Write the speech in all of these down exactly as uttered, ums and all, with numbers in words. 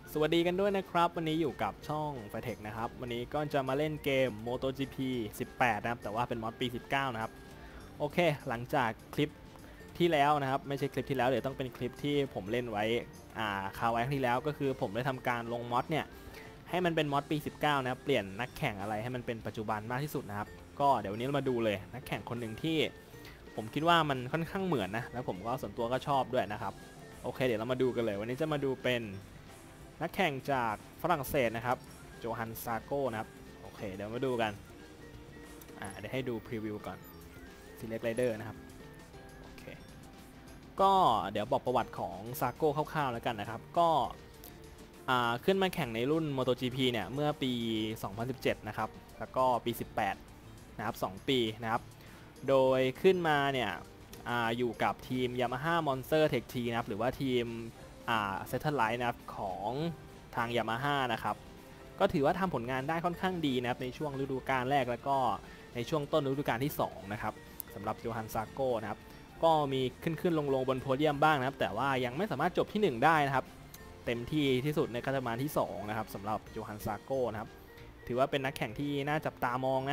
สวัสดีกันด้วยนะครับวันนี้อยู่กับช่อง ไฟเทค นะครับวันนี้ก็จะมาเล่นเกม โมโต จี พี สิบแปด นะครับแต่ว่าเป็นมอดปีสิบเก้านะครับโอเคหลังจากคลิปที่แล้วนะครับไม่ใช่คลิปที่แล้วเดี๋ยวต้องเป็นคลิปที่ผมเล่นไว้อ่าคราวไว้ที่แล้วก็คือผมได้ทำการลงมอดเนี่ยให้มันเป็นมอดปีสิบเก้านะครับเปลี่ยนนักแข่งอะไรให้มันเป็นปัจจุบันมากที่สุดนะครับก็เดี๋ยววันนี้เรามาดูเลยนักแข่งคนหนึ่งที่ผมคิดว่ามันค่อนข้างเหมือนนะแล้วผมก็ส่วนตัวก็ชอบด้วยนะครับโอเคเดี๋ยวเรามาดูกันเลยวันนี้จะมาดูเป็นนักแข่งจากฝรั่งเศสนะครับโจฮันซาโก้นะครับโอเคเดี๋ยวมาดูกันอ่าเดี๋ยวให้ดูพรีวิวก่อน Select Rider นะครับโอเคก็เดี๋ยวบอกประวัติของซาโก้คร่าวๆแล้วกันนะครับก็ขึ้นมาแข่งในรุ่น MotoGP เนี่ยเมื่อปี สองพันสิบเจ็ด นะครับแล้วก็ปี สิบแปด นะครับสองปีนะครับโดยขึ้นมาเนี่ยออยู่กับทีม Yamaha Monster Tech Team นะครับหรือว่าทีมเซตเทอร์ไลท์นะครับของทาง Yamaha นะครับก็ถือว่าทำผลงานได้ค่อนข้างดีนะครับในช่วงฤดูกาลแรกแล้วก็ในช่วงต้นฤดูกาลที่สองนะครับสำหรับโจฮันซาโก้นะครับก็มีขึ้นขึ้นลงลงบนโพเดียมบ้างนะครับแต่ว่ายังไม่สามารถจบที่หนึ่งได้นะครับเต็มที่ที่สุดในก็จะมาที่สองนะครับสำหรับโจฮันซาโก้นะครับถือว่าเป็นนักแข่งที่น่าจับตามองนะ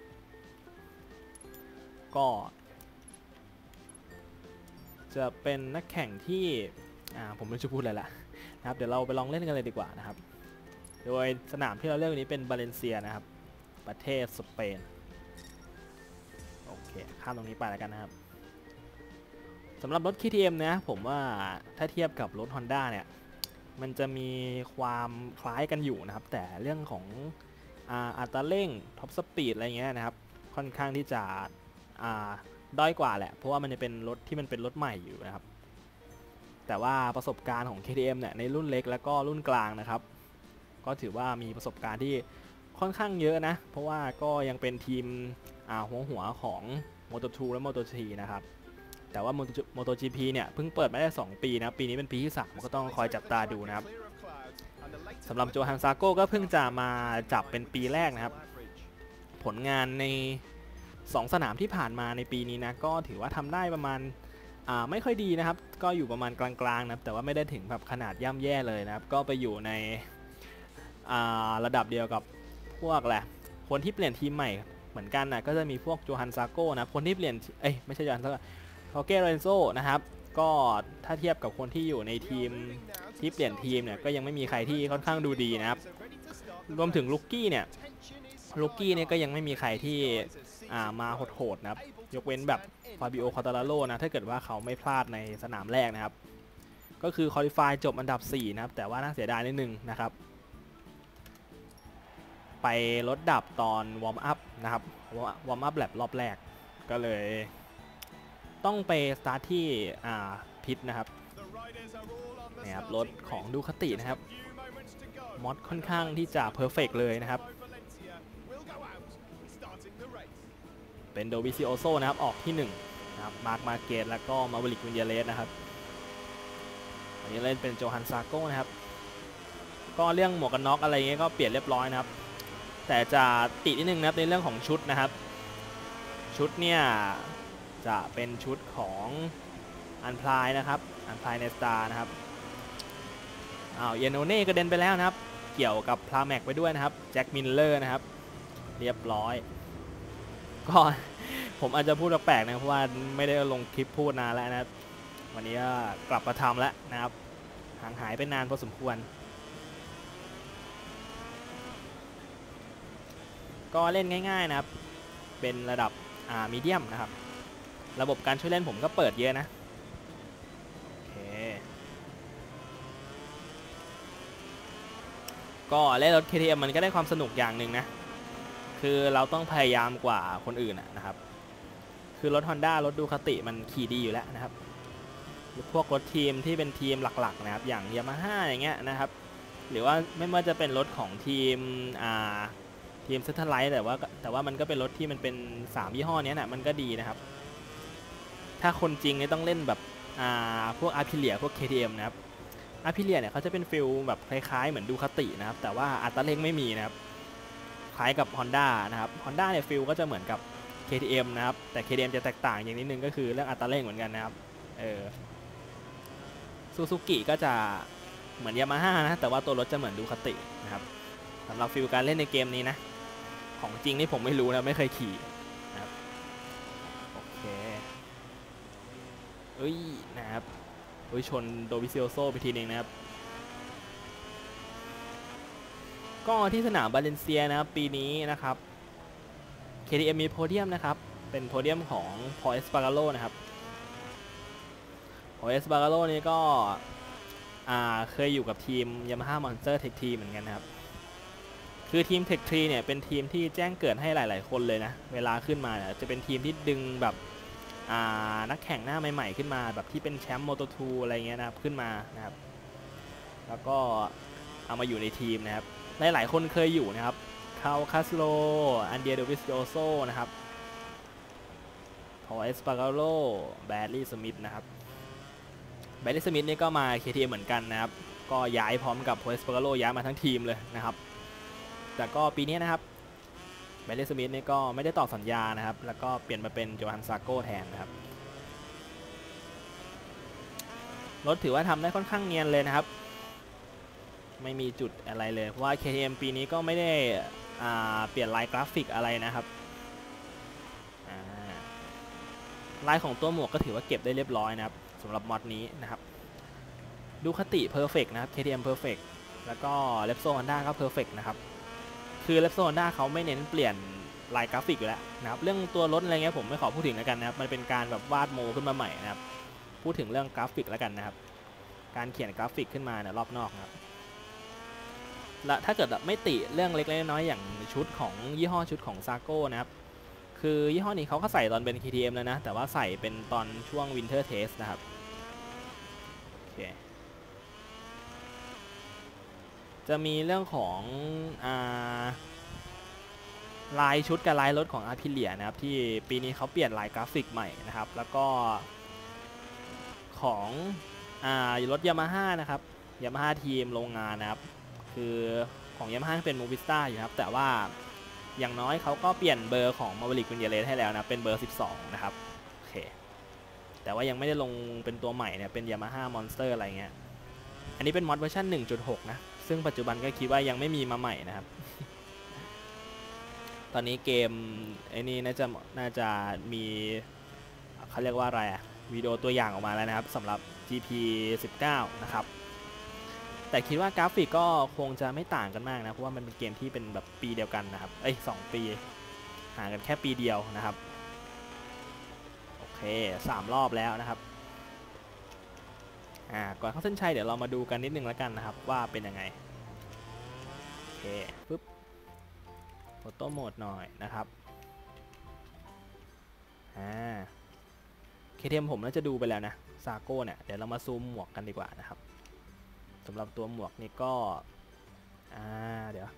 ก็จะเป็นนักแข่งที่ผมไม่รู้จะพูดอะไรละนะครับเดี๋ยวเราไปลองเล่นกันเลยดีกว่านะครับโดยสนามที่เราเลือกนี้เป็นบาเลนเซียนะครับประเทศสเปนโอเคข้ามตรงนี้ไปแล้วกันนะครับสำหรับรถ เค ที เอ็ม นะผมว่าถ้าเทียบกับรถ Honda เนี่ยมันจะมีความคล้ายกันอยู่นะครับแต่เรื่องของอัตราเร่งท็อปสปีดอะไรเงี้ยนะครับค่อนข้างที่จะด้อยกว่าแหละเพราะว่ามันจะเป็นรถที่มันเป็นรถใหม่อยู่นะครับแต่ว่าประสบการณ์ของ เค ที เอ็ม เนี่ยในรุ่นเล็กแล้วก็รุ่นกลางนะครับก็ถือว่ามีประสบการณ์ที่ค่อนข้างเยอะนะเพราะว่าก็ยังเป็นทีมหัวหัวของ โมโต ทู และ โมโต ทรี นะครับแต่ว่า โมโต จี พี เนี่ยเพิ่งเปิดมาได้สองปีนะปีนี้เป็นปีที่สามก็ต้องคอยจับตาดูนะครับสำหรับโจฮันซาโก้ก็เพิ่งจะมาจับเป็นปีแรกนะครับผลงานในสองสนามที่ผ่านมาในปีนี้นะก็ถือว่าทำได้ประมาณไม่ค่อยดีนะครับก็อยู่ประมาณกลางๆนะแต่ว่าไม่ได้ถึงแบบขนาดย่ำแย่เลยนะครับก็ไปอยู่ในระดับเดียวกับพวกแหละคนที่เปลี่ยนทีมใหม่เหมือนกันนะก็จะมีพวกโจฮันซาโก้นะคนที่เปลี่ยนเอ้ยไม่ใช่โจฮันซาโก้คอเกเรนโซนะครับก็ถ้าเทียบกับคนที่อยู่ในทีมที่เปลี่ยนทีมเนี่ยก็ยังไม่มีใครที่ค่อนข้างดูดีนะครับรวมถึงลูกกี้เนี่ยลูกกี้เนี่ยก็ยังไม่มีใครที่มาโหดๆนะครับยกเว้นแบบฟาบิโอ คอร์ตาลาโรนะถ้าเกิดว่าเขาไม่พลาดในสนามแรกนะครับก็คือคอลิฟายจบอันดับสี่นะครับแต่ว่าน่าเสียดายนิดนึงนะครับไปลดดับตอนวอร์มอัพนะครับวอร์มอัพแลบรอบแรกก็เลยต้องไปสตาร์ทที่พิทนะครับนี่ครับรถของดูคาตินะครับมอดค่อนข้างที่จะเพอร์เฟกต์เลยนะครับเป็นโดวิซิโอโซนะครับออกที่หนึ่งนะครับมาร์คมาเกตแล้วก็มาวิลิกวินเยเลสนะครับอันนี้เล่นเป็นโจฮันซาโก้นะครับก็เรื่องหมวกกันน็อกอะไรเงี้ยก็เปลี่ยนเรียบร้อยนะครับแต่จะติดนิดนึงนะครับในเรื่องของชุดนะครับชุดเนี่ยจะเป็นชุดของอันพลายนะครับอันพลายในสตาร์นะครับอ้าวเยโนเน่กระเด็นไปแล้วนะครับเกี่ยวกับพลาแม็กไปด้วยนะครับแจ็คมิลเลอร์นะครับเรียบร้อยก็ผมอาจจะพูดแปลกๆนะเพราะว่าไม่ได้ลงคลิปพูดนานแล้วนะครับวันนี้ก็กลับมาทำแล้วนะครับห่างหายไปนานพอสมควรก็เล่นง่ายๆนะครับเป็นระดับอ่ามีเดียมนะครับระบบการช่วยเล่นผมก็เปิดเยอะนะโอเคก็เล่นรถ เค ที เอ็ม มันก็ได้ความสนุกอย่างหนึ่งนะคือเราต้องพยายามกว่าคนอื่นนะครับคือรถ Honda รถดูคาติมันขี่ดีอยู่แล้วนะครับพวกรถทีมที่เป็นทีมหลักๆนะครับอย่าง Yamaha อย่างเงี้ยนะครับหรือว่าไม่ว่าจะเป็นรถของทีมอ่าทีมเซตเทอร์ไลท์แต่ว่าแต่ว่ามันก็เป็นรถที่มันเป็นสามยี่ห้อนี้นะมันก็ดีนะครับถ้าคนจริงเนี่ยต้องเล่นแบบอ่าพวกอาร์พิเลียพวก เค ที เอ็ม นะครับอาร์พิเลียเนี่ยเขาจะเป็นฟิลแบบคล้ายๆเหมือนดูคาตินะครับแต่ว่าอัตราเร่งไม่มีนะครับคล้ายกับ Honda นะครับ Honda เนี่ยฟิลก็จะเหมือนกับ เค ที เอ็ม นะครับแต่ เค ที เอ็ม จะแตกต่างอย่างนิดนึงก็คือเรื่องอัตราเร่งเหมือนกันนะครับเออซูซูกิก็จะเหมือนยามาฮ่านะแต่ว่าตัวรถจะเหมือนดูคาตินะครับสำหรับฟิลการเล่นในเกมนี้นะของจริงนี่ผมไม่รู้นะไม่เคยขี่นะครับโอเคเอ้ยนะครับเฮ้ยชนโดวิซิโอโซไปทีนึงนะครับก็ที่สนามบาเลนเซียนะครับปีนี้นะครับ เค ที เอ็ม มีโพเดียมนะครับเป็นโพเดียมของพอล เอสปาการโลนะครับพอล เอสปาการโลนี่ก็เคยอยู่กับทีม Yamaha Monster Tech Team เหมือนกันนะครับคือทีม Tech Tree เนี่ยเป็นทีมที่แจ้งเกิดให้หลายๆคนเลยนะเวลาขึ้นมาเนี่ยจะเป็นทีมที่ดึงแบบนักแข่งหน้าใหม่ๆขึ้นมาแบบที่เป็นแชมป์ โมโต ทู อะไรเงี้ยนะครับขึ้นมานะครับแล้วก็เอามาอยู่ในทีมนะครับหลายๆคนเคยอยู่นะครับคาลคาสโลอันเดียโดวิสโยโซนะครับพอล เอสปาการโลแบดลี่สมิธนะครับแบดลี่สมิธนี่ก็มา เค ที เอ็ม เหมือนกันนะครับก็ย้ายพร้อมกับพอล เอสปาการโลย้ายมาทั้งทีมเลยนะครับแต่ก็ปีนี้นะครับแบดลี่สมิธนี่ก็ไม่ได้ต่อสัญญานะครับแล้วก็เปลี่ยนมาเป็นโจฮันซาโก้แทนนะครับรถถือว่าทำได้ค่อนข้างเนียนเลยนะครับไม่มีจุดอะไรเลยเพราะว่า เค ที เอ็ม ปีนี้ก็ไม่ได้เปลี่ยนลายกราฟิกอะไรนะครับลายของตัวหมวกก็ถือว่าเก็บได้เรียบร้อยนะครับสำหรับมอดนี้นะครับดูคติเพอร์เฟกต์นะครับ เค ที เอ็ม เพอร์เฟกต์แล้วก็เลปโซฮอนด้าก็เพอร์เฟกต์นะครับคือเลปโซฮอนด้าเขาไม่เน้นเปลี่ยนลายกราฟิกอยู่แล้วนะครับเรื่องตัวรถอะไรเงี้ยผมไม่ขอพูดถึงแล้วกันนะครับมันเป็นการแบบวาดโมขึ้นมาใหม่นะครับพูดถึงเรื่องกราฟิกแล้วกันนะครับการเขียนกราฟิกขึ้นมาเนี่ยรอบนอกนะครับและถ้าเกิดไม่ติเรื่องเล็กๆน้อยๆอย่างชุดของยี่ห้อชุดของซาโก้นะครับคือยี่ห้อนี้เขาก็ใส่ตอนเป็น เค ที เอ็ม แล้วนะแต่ว่าใส่เป็นตอนช่วง Winter Test นะครับโอเคจะมีเรื่องของอ่าลายชุดกับลายรถของอาร์พิเลียนะครับที่ปีนี้เขาเปลี่ยนลายกราฟิกใหม่นะครับแล้วก็ของอ่ารถยามาฮ่านะครับยามาฮ่าทีมโรงงานนะครับคือของยามาฮ่าเป็นมูวิสต้าอยู่ครับแต่ว่าอย่างน้อยเขาก็เปลี่ยนเบอร์ของมาเวริกวินเยเลสให้แล้วนะเป็นเบอร์สิบสองนะครับโอเคแต่ว่ายังไม่ได้ลงเป็นตัวใหม่เนี่ยเป็น Yamaha Monster อะไรเงี้ยอันนี้เป็นมอดเวอร์ชัน หนึ่งจุดหก นะซึ่งปัจจุบันก็คิดว่ายังไม่มีมาใหม่นะครับ ตอนนี้เกมไอ้นี่น่าจะน่าจะมีเขาเรียกว่าอะไรอะวิดีโอตัวอย่างออกมาแล้วนะครับสำหรับ จี พี สิบเก้า นะครับแต่คิดว่ากราฟิกก็คงจะไม่ต่างกันมากนะเพราะว่ามันเป็นเกมที่เป็นแบบปีเดียวกันนะครับเอ้ยสองปีห่างกันแค่ปีเดียวนะครับโอเคสามรอบแล้วนะครับอ่าก่อนเข้าเส้นชัยเดี๋ยวเรามาดูกันนิดนึงแล้วกันนะครับว่าเป็นยังไงโอเคปึ๊บโฟโต้โหมดหน่อยนะครับอ่าเค ที เอ็ม ผมน่าจะดูไปแล้วนะซาโก้เนี่ยเดี๋ยวเรามาซูมหมวกกันดีกว่านะครับสำหรับตัวหมวกนี่ก็อ่าเดี๋ยว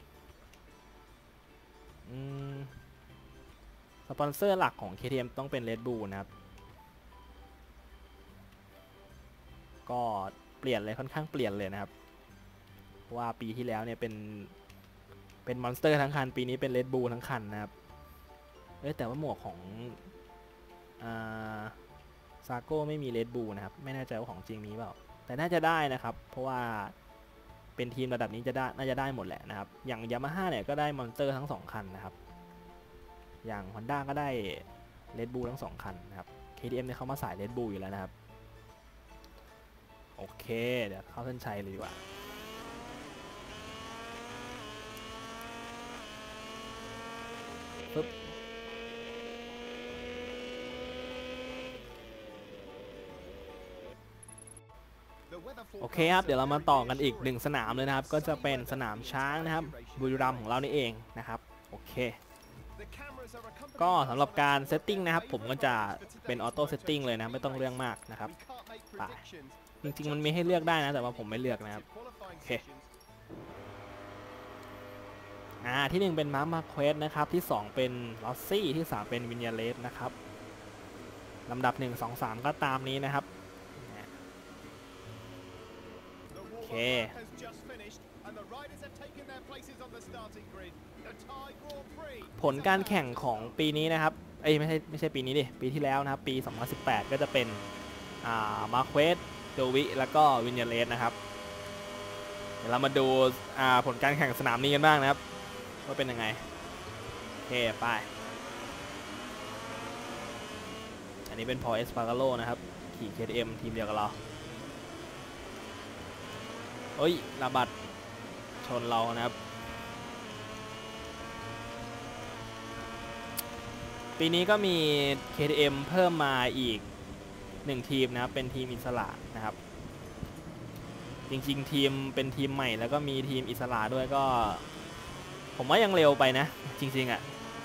อืมสปอนเซอร์หลักของ เค ที เอ็ม ต้องเป็น Red Bull นะครับก็เปลี่ยนเลยค่อนข้างเปลี่ยนเลยนะครับว่าปีที่แล้วเนี่ยเป็นเป็นมอนสเตอร์ทั้งคันปีนี้เป็น Red Bull ทั้งคันนะครับเอ้ยแต่ว่าหมวกของอ่าซาโก้ไม่มี Red Bull นะครับไม่แน่ใจว่าของจริงมีเปล่าแต่น่าจะได้นะครับเพราะว่าเป็นทีมระดับนี้จะได้น่าจะได้หมดแหละนะครับอย่าง Yamaha เนี่ยก็ได้มอนสเตอร์ทั้งสองคันนะครับอย่าง Honda ก็ได้ Red Bull ทั้งสองคันนะครับ เค ที เอ็ม เนี่ยเขามาสาย Red Bull อยู่แล้วนะครับโอเคเดี๋ยวเข้าเส้นชัยเลยดีกว่าปึ๊บโอเคครับเดี๋ยวเรามาต่อกันอีกหนึ่งสนามเลยนะครับก็จะเป็นสนามช้างนะครับบุรีรัมย์ของเรานี่เองนะครับโอเคก็สำหรับการเซตติ้งนะครับผมก็จะเป็นออโต้เซตติ้งเลยนะไม่ต้องเรื่องมากนะครับไปจริงๆมันมีให้เลือกได้นะแต่ว่าผมไม่เลือกนะครับโอเคอ่าที่หนึ่งเป็นมาร์มาเควสนะครับที่สองเป็นลอสซี่ที่สามเป็นวินยาเลสนะครับลำดับหนึ่ง สอง สามก็ตามนี้นะครับโอเคผลการแข่งของปีนี้นะครับเอ้ยไม่ใช่ไม่ใช่ปีนี้ดิปีที่แล้วนะครับปีสองพันสิบแปดก็จะเป็นอ่ามาเควสโดวิแล้วก็วินยาเลสนะครับดี๋ยวเรามาดูผลการแข่งสนามนี้กันบ้างนะครับว่าเป็นยังไงโอเคไปอันนี้เป็นพอเอสปาร์กาโลนะครับขี่ เค ที เอ็ม ทีมเดียวกับเราเฮ้ยระบัดชนเรานะครับปีนี้ก็มี เค ที เอ็ม เพิ่มมาอีกหนึ่งทีมนะครับเป็นทีมอิสระนะครับจริงๆทีมเป็นทีมใหม่แล้วก็มีทีมอิสระด้วยก็ผมว่ายังเร็วไปนะจริงๆอ่ะ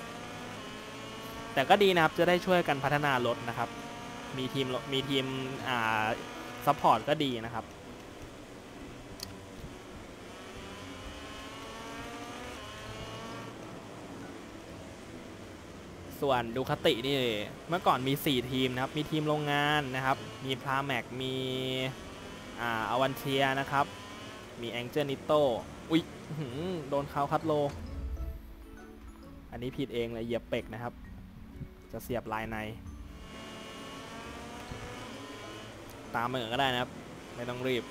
แต่ก็ดีนะครับจะได้ช่วยกันพัฒนารถนะครับมีทีมมีทีมอ่าซัพพอร์ตก็ดีนะครับส่วนดูคาตินี่เมื่อก่อนมีสี่ทีมนะครับมีทีมโรงงานนะครับมีพาแม็กมีอ่าอวันเทียนะครับมีแองเจิลนิโต้อุ๊ยโดนเขาคัดโลอันนี้ผิดเองเลยเหยียบเป็กนะครับจะเสียบลายในตามเหมือนก็ได้นะครับไม่ต้องรีบ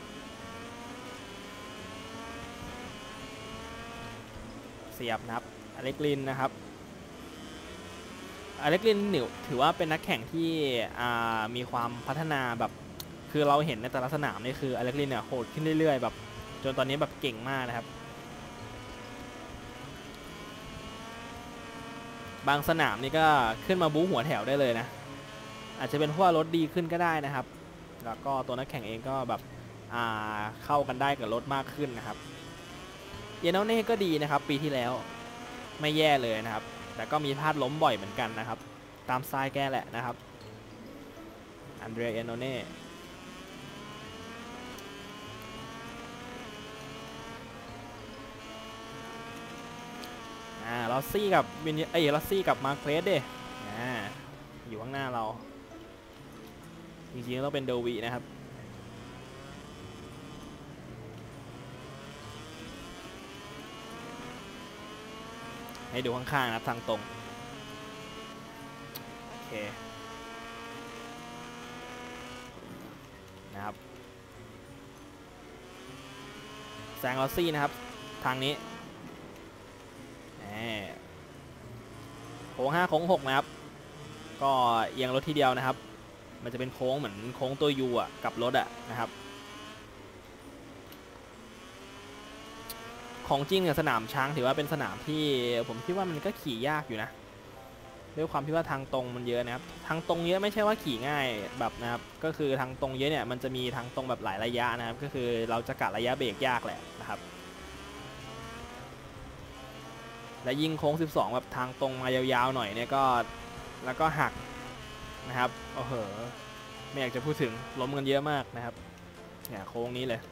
เสียบนะครับอเล็กลินนะครับอเล็กลินนิวถือว่าเป็นนักแข่งที่มีความพัฒนาแบบคือเราเห็นในแต่ละสนามนี่คืออเล็กลินเนี่ยโหดขึ้นเรื่อยๆแบบจนตอนนี้แบบเก่งมากนะครับบางสนามนี่ก็ขึ้นมาบู๊หัวแถวได้เลยนะอาจจะเป็นเพราะว่ารถดีขึ้นก็ได้นะครับแล้วก็ตัวนักแข่งเองก็แบบเข้ากันได้กับรถมากขึ้นนะครับเยโนเน่ก็ดีนะครับปีที่แล้วไม่แย่เลยนะครับแต่ก็มีพลาดล้มบ่อยเหมือนกันนะครับตามสไตล์แกแหละนะครับอันเดรีย เยโนเน่อ่าลอสซี่กับวินเอ้ยลอสซี่กับมาร์เควสเด้อ่าอยู่ข้างหน้าเราจริงๆต้องเป็นโดวีนะครับให้ดูข้างๆนะครับทางตรงโอเคนะครับแซงลอสซี่นะครับทางนี้โค้งห้าโค้งหกนะครับก็เอียงรถทีเดียวนะครับมันจะเป็นโค้งเหมือนโค้งตัวยูอ่ะกับรถอ่ะนะครับของจริงกับสนามช้างถือว่าเป็นสนามที่ผมคิดว่ามันก็ขี่ยากอยู่นะด้วยความที่ว่าทางตรงมันเยอะนะครับทางตรงเยอะไม่ใช่ว่าขี่ง่ายแบบนะครับก็คือทางตรงเยอะเนี่ยมันจะมีทางตรงแบบหลายระยะนะครับก็คือเราจะกะระยะเบรกยากแหละนะครับและยิ่งโค้งสิบสองแบบทางตรงมายาวๆหน่อยเนี่ยก็แล้วก็หักนะครับโอ้โหไม่อยากจะพูดถึงล้มกันเยอะมากนะครับเนี่ยโค้งนี้เลย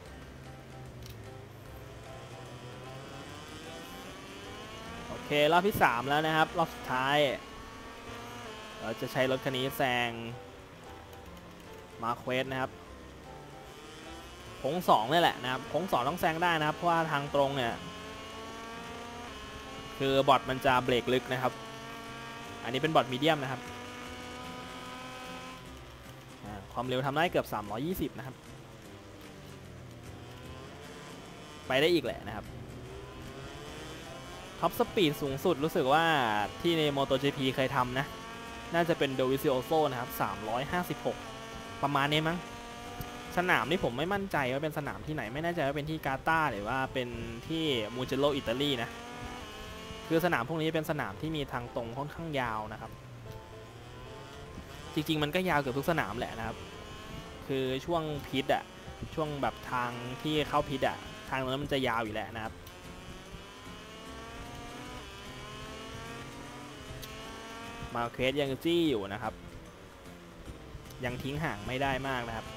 โอเครอบที่สามแล้วนะครับรอบสุดท้ายเราจะใช้รถคันนี้แซงมาเควสนะครับโค้งสองนี่แหละนะครับโค้งสองต้องแซงได้นะครับเพราะว่าทางตรงเนี่ยคือบอทมันจะเบรกลึกนะครับอันนี้เป็นบอทมีเดียมนะครับความเร็วทำได้เกือบสามร้อยยี่สิบนะครับไปได้อีกแหละนะครับท็อปสปีดสูงสุดรู้สึกว่าที่ใน MotoGP เคยทำนะน่าจะเป็นโดวิซิโอโซนะครับสามร้อยห้าสิบหกประมาณนี้มั้งสนามนี่ผมไม่มั่นใจว่าเป็นสนามที่ไหนไม่แน่ใจว่าเป็นที่กาตาร์หรือว่าเป็นที่มูเจโรอิตาลีนะคือสนามพวกนี้เป็นสนามที่มีทางตรงค่อนข้างยาวนะครับจริงๆมันก็ยาวเกือบทุกสนามแหละนะครับคือช่วงพิษอะช่วงแบบทางที่เข้าพิษอะทางนั้นมันจะยาวอยู่แหละนะครับมาเควสยังจี้อยู่นะครับยังทิ้งห่างไม่ได้มากนะครับ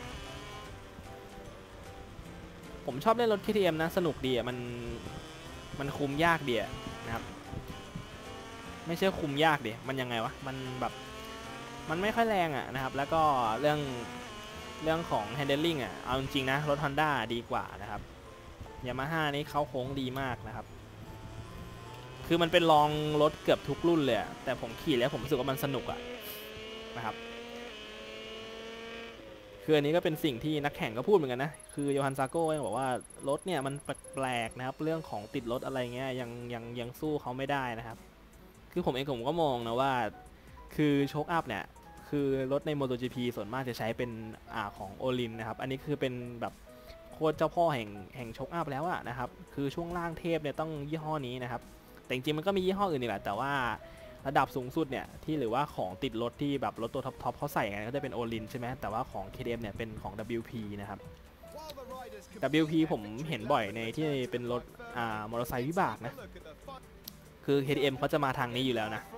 ผมชอบเล่นรถ เค ที เอ็ม นะสนุกดีอะมันมันคุมยากดีนะครับไม่ใช่คุมยากดิมันยังไงวะมันแบบมันไม่ค่อยแรงอ่ะนะครับแล้วก็เรื่องเรื่องของ handling อ่ะเอาจริงๆนะรถ Honda ดีกว่านะครับ Yamaha นี่เขาโค้งดีมากนะครับคือมันเป็นรองรถเกือบทุกรุ่นเลยแต่ผมขี่แล้วผมรู้สึกว่ามันสนุกอ่ะนะครับคคืออันนี้ก็เป็นสิ่งที่นักแข่งก็พูดเหมือนกันนะคือโยฮันซาโก้ยังบอกว่ารถเนี่ยมันแปลกๆนะครับเรื่องของติดรถอะไรเงี้ยยังยังยังสู้เขาไม่ได้นะครับคือผมเองผมก็มองนะว่าคือโชคอัพเนี่ยคือรถใน MotoGP ส่วนมากจะใช้เป็นอ่าของโอลินนะครับอันนี้คือเป็นแบบโคตรเจ้าพ่อแห่งแห่งโชคอัพแล้วอะนะครับคือช่วงล่างเทพเนี่ยต้องยี่ห้อนี้นะครับแต่จริงๆมันก็มียี่ห้ออื่นอีกแหละแต่ว่าระดับสูงสุดเนี่ยที่หรือว่าของติดรถที่แบบรถตัวท็อปๆเขาใส่กันก็จะเป็นโอลินใช่ไหมแต่ว่าของ เค ที เอ็ม เนี่ยเป็นของ ดับเบิลยู พี นะครับ ดับเบิลยู พี ผมเห็นบ่อยในที่เป็นรถอ่ามอเตอร์ไซค์วิบากนะคือ เค ที เอ็ม เขาจะมาทางนี้อยู่แล้วนะ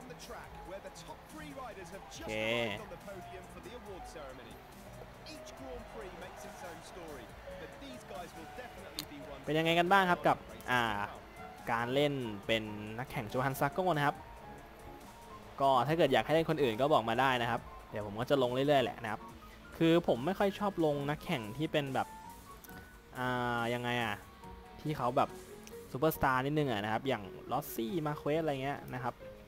โอเคเป็นยังไงกันบ้างครับกับอ่าการเล่นเป็นนักแข่งโจฮันซาโก้นะครับก็ถ้าเกิดอยากให้เล่นคนอื่นก็บอกมาได้นะครับเดี๋ยวผมก็จะลงเรื่อยๆแหละนะครับคือผมไม่ค่อยชอบลงนักแข่งที่เป็นแบบอ่ายังไงอ่ะที่เขาแบบซูเปอร์สตาร์นิดนึงอ่ะนะครับอย่างลอสซี่มาเควสอะไรเงี้ยนะครับ